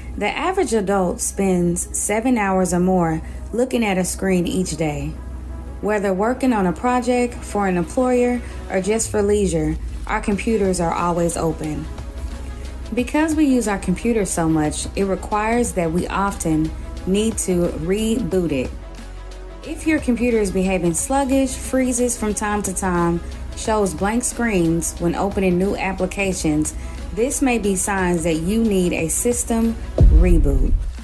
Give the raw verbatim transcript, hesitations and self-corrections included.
The average adult spends seven hours or more looking at a screen each day. Whether working on a project, for an employer, or just for leisure, our computers are always open. Because we use our computers so much, it requires that we often need to reboot it. If your computer is behaving sluggish, freezes from time to time, shows blank screens when opening new applications, this may be signs that you need a system reboot.